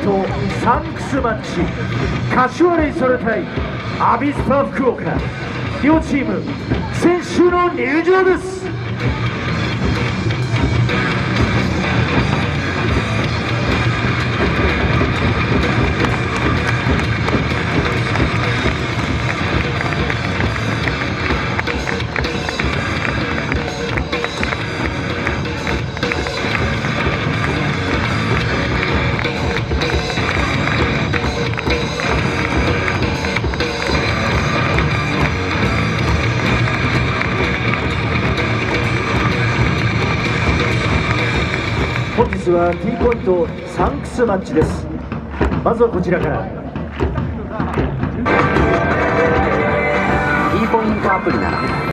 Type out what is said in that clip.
トサンクスマッチ、柏レイソル対アビスパ福岡、両チーム選手の入場です。本日は T ポイントサンクスマッチです。まずはこちらから。 T ポイントアプリなら